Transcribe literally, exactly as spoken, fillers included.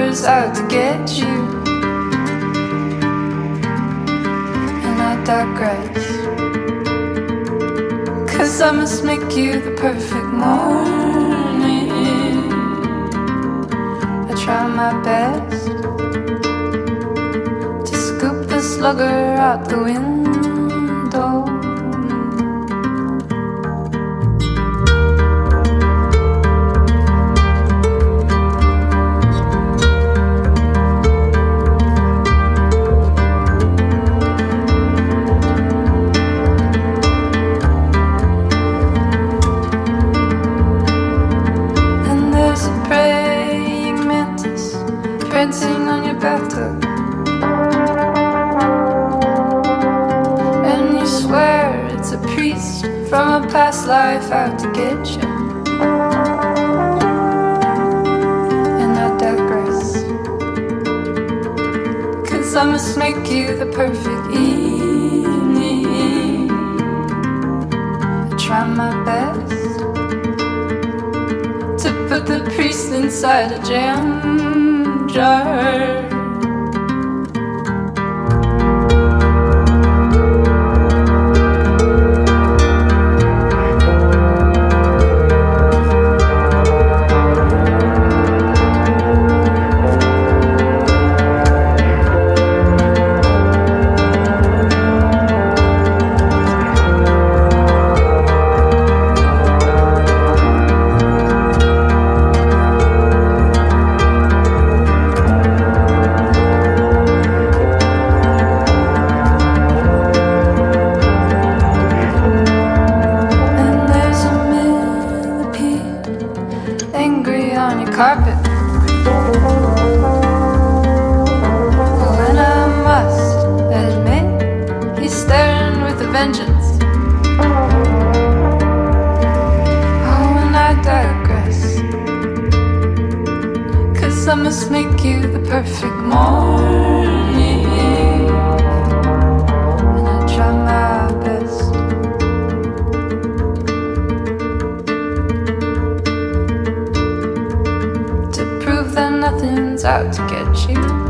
whoever's out to get you. And I digress, 'cause I must make you the perfect morning. I try my best to scoop the slugger out the window. Prancing on your bathtub, and you swear it's a priest from a past life out to get you. And I digress, 'cause I must make you the perfect evening. I try my best to put the priest inside a jam jar. Carpet. Oh, and I must admit, he's staring with a vengeance. Oh, and I digress, 'cause I must make you the perfect morning. And I try my best nothing's out to get you.